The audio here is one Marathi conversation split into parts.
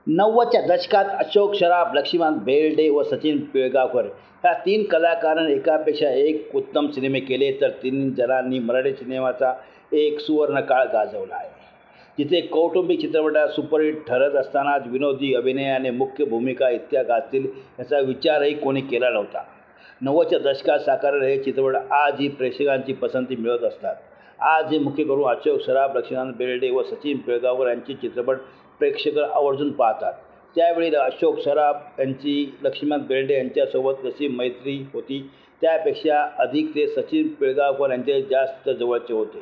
90च्या दशकात अशोक सराफ, लक्ष्मण बेर्डे व सचिन पिळगावकर ह्या तीन कलाकारांनी एकापेक्षा एक उत्तम सिनेमे केले, तर तीन जणांनी मराठी सिनेमाचा एक सुवर्णकाळ गाजवला आहे. जिथे कौटुंबिक चित्रपटात सुपरहिट ठरत असतानाच विनोदी अभिनयाने मुख्य भूमिका इतक्या गाजतील याचा विचारही कोणी केला नव्हता. 90च्या दशकात साकारलेले हे चित्रपट आजही प्रेक्षकांची पसंती मिळवत असतात. आजही मुख्य करून अशोक सराफ, लक्ष्मण बेर्डे व सचिन पिळगावकर यांचे चित्रपट प्रेक्षक आवर्जून पाहतात. त्यावेळी अशोक सराफ यांची लक्ष्मण बेर्डे यांच्यासोबत जशी मैत्री होती, त्यापेक्षा अधिक ते सचिन पिळगावकर यांचे जास्त जवळचे होते.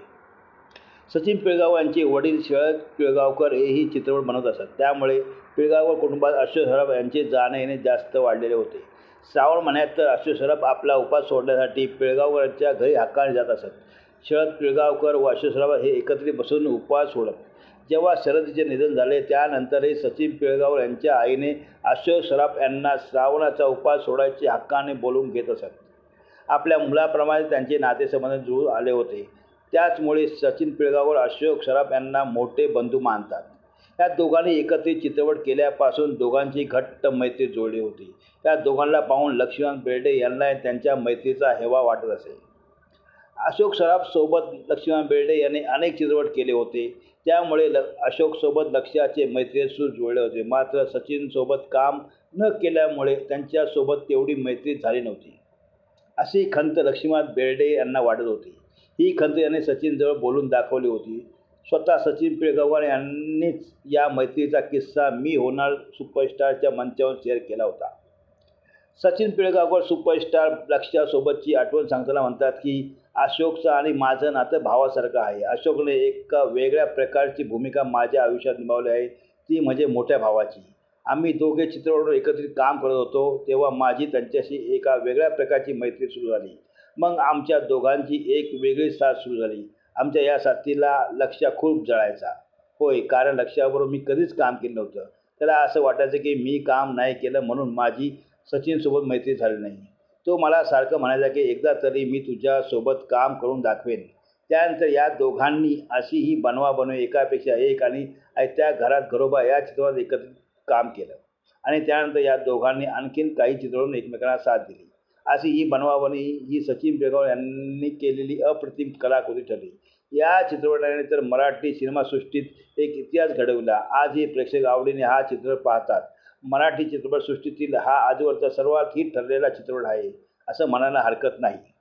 सचिन पिळगावकर यांचे वडील शरद पिळगावकर हेही चित्रपट बनवत असत. त्यामुळे पिळगावकर कुटुंबात अशोक सराफ यांचे जाणे येणे जास्त वाढलेले होते. श्रावण महिन्यात तर अशोक सराफ आपला उपास सोडण्यासाठी पिळगावकर यांच्या घरी हक्काने जात असत. शरद पिळगावकर व अशोक सराफ हे एकत्रित बसून उपवास सोडत. जेव्हा शरदचे निधन झाले त्यानंतरही सचिन पिळगावकर यांच्या आईने अशोक सराफ यांना श्रावणाचा उपवास सोडायचे हक्काने बोलवून घेत असत. आपल्या मुलाप्रमाणे त्यांचे नातेसंबंध जुळून आले होते. त्याचमुळे सचिन पिळगावकर अशोक सराफ यांना मोठे बंधू मानतात. या दोघांनी एकत्रित चित्रपट केल्यापासून दोघांची घट्ट मैत्री जोडली होती. या दोघांना पाहून लक्ष्मण बेर्डे यांना त्यांच्या मैत्रीचा हेवा वाटत असे. अशोक सराफ सोबत लक्ष्मण बेर्डे यांनी अनेक चित्रपट केले होते. त्यामुळे अशोक सोबत लक्ष्याचे मैत्री सूर जुळले होते. मात्र सचिन सोबत काम न केल्यामुळे त्यांच्यासोबत तेवढी मैत्री झाली नव्हती, अशी खंत लक्ष्मण बेर्डे यांना वाटत होती. ही खंत यांनी सचिनजवळ बोलून दाखवली होती. स्वतः सचिन पिळगावकर यांनीच या मैत्रीचा किस्सा मी होणार सुपरस्टारच्या मंचावर शेअर केला होता. सचिन पिळगावकर सुपरस्टार लक्ष्यासोबतची आठवण सांगताना म्हणतात की अशोकचं आणि माझं नातं भावासारखं आहे. अशोकने एका वेगळ्या प्रकारची भूमिका माझ्या आयुष्यात निभावली आहे, ती म्हणजे मोठ्या भावाची. आम्ही दोघे चित्रपटावर एकत्रित काम करत होतो तेव्हा माझी त्यांच्याशी एका वेगळ्या प्रकारची मैत्री सुरू झाली. मग आमच्या दोघांची एक वेगळी साथ सुरू झाली. आमच्या या साथीला लक्ष्या खूप जळायचा. होय, कारण लक्ष्याबरोबर मी कधीच काम केलं नव्हतं. त्याला असं वाटायचं की मी काम नाही केलं म्हणून माझी सचिनसोबत मैत्री झाली नाही. तो मला सारखं म्हणायचा की एकदा तरी मी तुझ्यासोबत काम करून दाखवेन. त्यानंतर या दोघांनी अशी ही बनवाबनवी एकापेक्षा एक आणि त्या घरात घरोबा या चित्रपटात एकत्रित काम केलं आणि त्यानंतर या दोघांनी आणखीन काही चित्रपटांना एकमेकांना साथ दिली. अशी ही बनवाबनवी ही सचिन पिळगावकर यांनी केलेली अप्रतिम कलाकृती ठरली. या चित्रपटाने तर मराठी सिनेमासृष्टीत एक इतिहास घडवला. आजही प्रेक्षक आवडीने हा चित्रपट पाहतात. मराठी चित्रपटसृष्टीतील हा आजवरचा सर्वात हिट ठरलेला चित्रपट आहे असं म्हणायला हरकत नाही.